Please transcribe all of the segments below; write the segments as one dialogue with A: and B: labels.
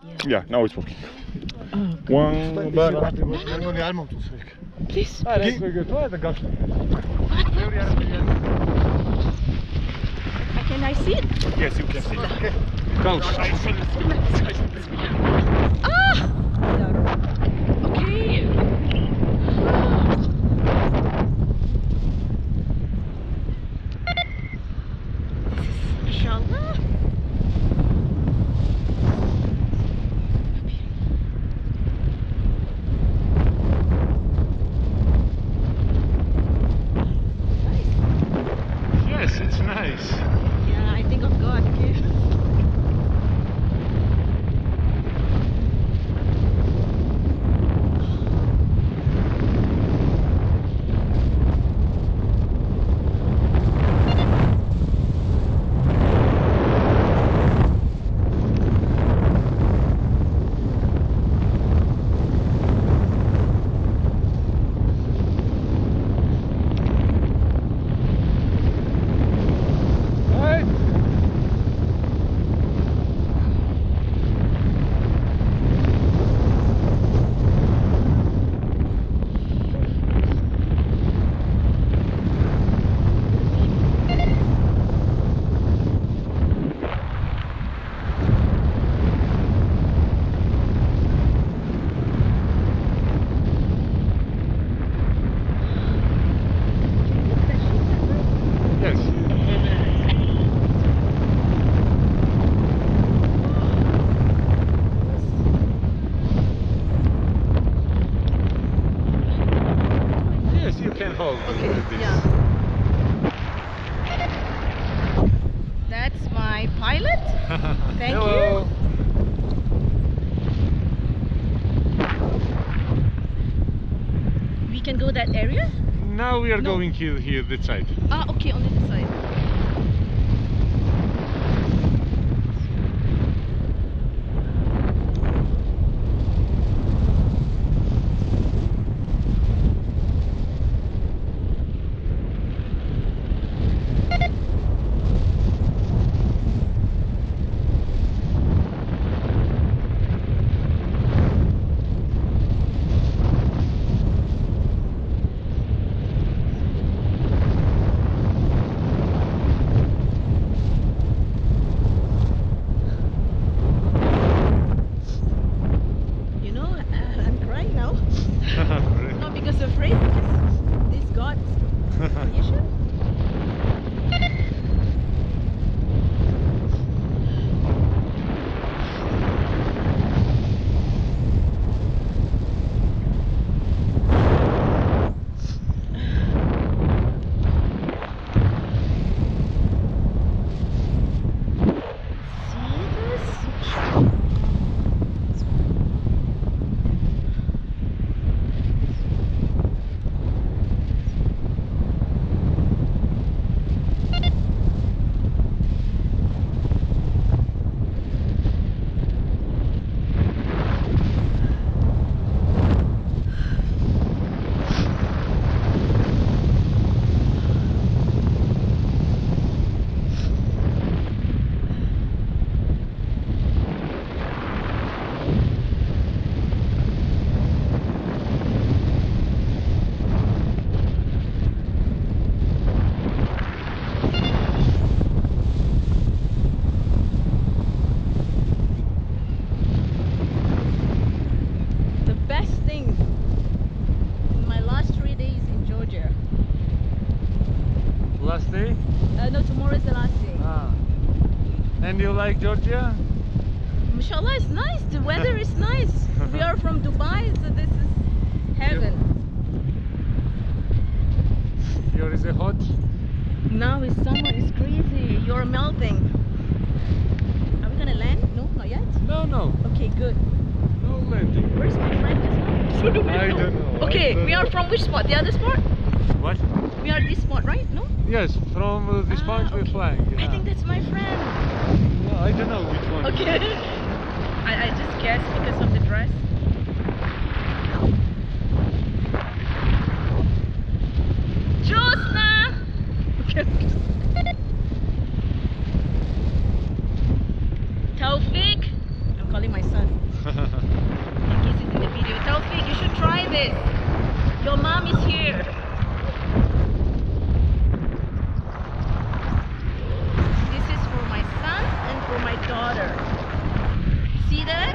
A: Yeah, now it's working.
B: Oh,
A: One bar.
B: please. Can I see it?
A: Yes, you can see.
C: Close.
B: Ah! Okay. This is Inshallah.
C: Yes, it's nice.
B: Yeah, I think of God. Okay.
C: Yes. Yes, you can hold
B: Okay,
C: this.
B: yeah. That's my pilot. Thank
C: Hello.
B: We can go that area?
C: Now we are
B: No.
C: going here, that side.
B: Ah, okay, on the side. You know, I'm crying now. Not because of rain, because this God's creation. See this? The best thing in my last 3 days in Georgia.
C: Last day?
B: No, tomorrow is the last day.
C: Ah. And you like Georgia?
B: Mashallah, it's nice. The weather is nice. We are from Dubai, so this is heaven.
C: Here is it hot?
B: Now is summer. It's crazy. You're melting. Are we gonna land? No, not yet.
C: No.
B: Okay, good.
C: No landing.
B: Where's my friend just now?
C: I don't know.
B: Okay,
C: I don't
B: we are
C: know.
B: from which spot? The other spot?
C: What?
B: We are this spot, right? No?
C: Yes, from this point we're
B: okay.
C: flying.
B: I
C: Yeah.
B: think that's my friend.
C: No, I don't know which one.
B: Okay. I just guessed because of the dress. Josna! Taufik! I'm calling my my son. In case it's in the video. Taufik, you should try this. Your mom is here. This is for my son and for my daughter. See that?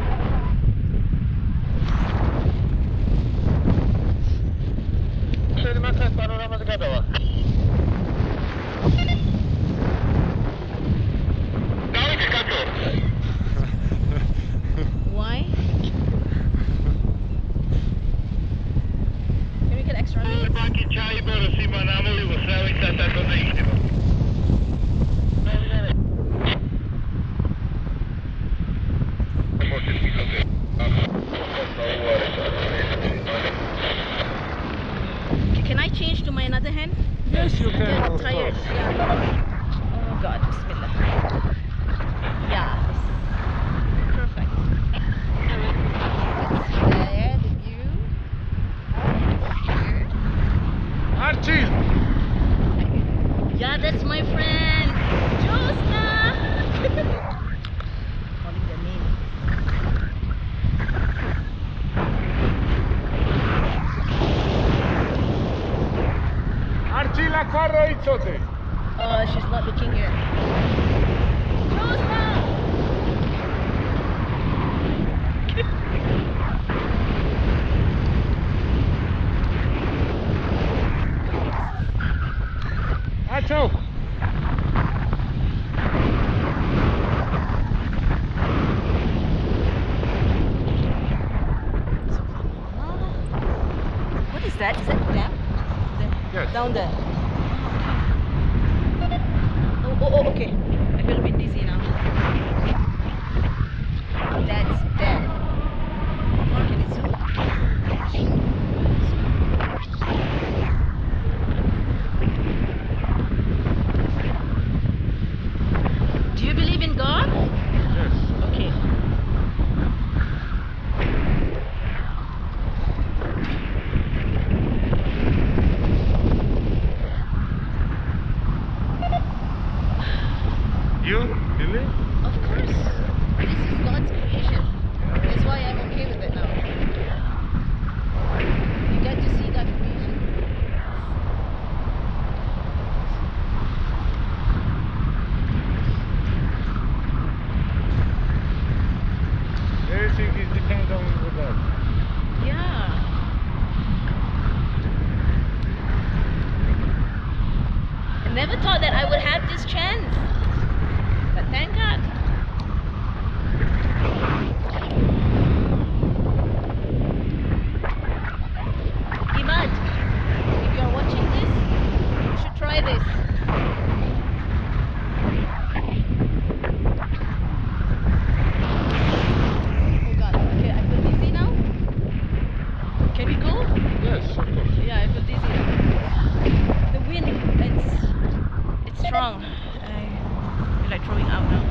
B: Why? Can we get extra meat? Can I change to my another hand?
C: Yes, you can.
B: Get
C: Of
B: tired.
C: course.
B: Yeah. Oh God, Bismillah. Yeah. Perfect. There, the view. Here.
C: Archie!
B: Yeah, that's my friend, Josna. Calling their name.
C: Archie, la carro izote!
B: She's not looking here. Josna.
C: Acho!
B: What is that? Is that dam?
C: Yes.
B: Down there. Oh, okay. I feel a bit dizzy now. That's bad. How far can it zoom? Do you believe in God?
C: Yes.
B: Okay.
C: You? Really?
B: Of course. This is God's creation. That's why I'm okay with it now. You get to see that creation.
C: Everything is depends on the God.
B: Yeah. I never thought that I would have this chance. But thank God. Imad, if you are watching this, you should try this. Oh God, okay, I feel dizzy now. Can we go?
C: Yes, of course.
B: Yeah, I feel dizzy now. The wind, it's strong. I feel like throwing out now.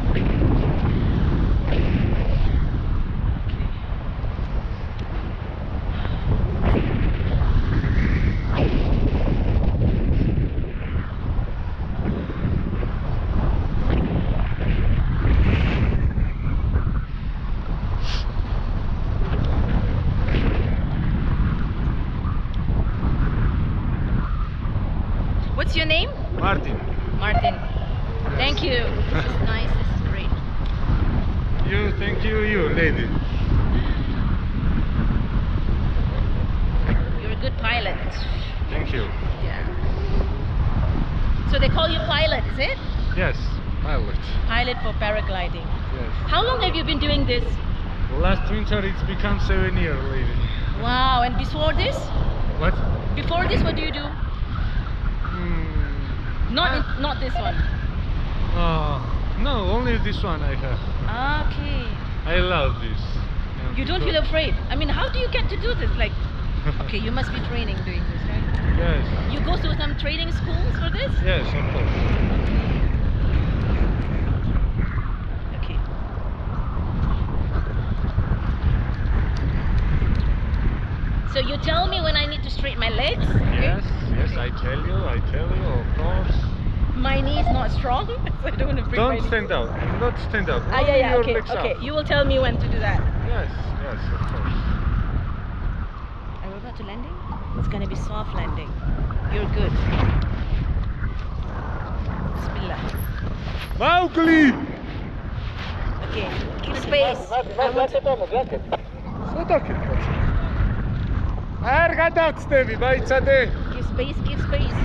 B: What's your name?
C: Martin,
B: Martin. Thank you. This is nice. This is great.
C: thank you, lady.
B: You're a good pilot.
C: Thank you.
B: Yeah. So they call you pilot, is it?
C: Yes, pilot.
B: Pilot for paragliding.
C: Yes.
B: How long have you been doing this?
C: Last winter it's become 7 years, lady.
B: Wow. And before this?
C: What?
B: Before this, what do you do? Not this one.
C: No, only this one I have.
B: Okay.
C: I love this.
B: You don't feel afraid? I mean, how do you get to do this? Like, okay, you must be training doing this, right?
C: Yes.
B: You go to some training schools for this?
C: Yes, of course.
B: Okay. So you tell me when I need to straighten my legs?
C: Yes, I tell you, of course.
B: my knee is not strong, so I don't want to bring my
C: Don't
B: knee.
C: stand out. Not stand out.
B: Ah,
C: Only
B: yeah,
C: your
B: okay,
C: legs
B: okay.
C: up.
B: You will tell me when to do that.
C: Yes, yes, of course.
B: Are we about to landing? It's gonna be soft landing. You're good. Bismillah.
A: Mowgli!
B: Okay, give space. I want to...
C: Co takie? Ärge takstemi, vaid sa tee.
B: Give space, give space.